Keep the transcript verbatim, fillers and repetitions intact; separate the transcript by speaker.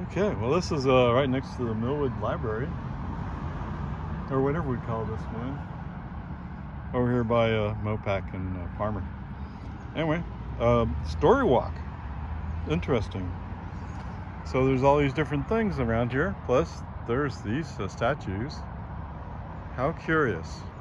Speaker 1: Okay, well this is uh, right next to the Millwood Library, or whatever we call this one, over here by uh, Mopac and uh, Farmer. Anyway, uh, story walk, interesting. So there's all these different things around here, plus there's these uh, statues. How curious.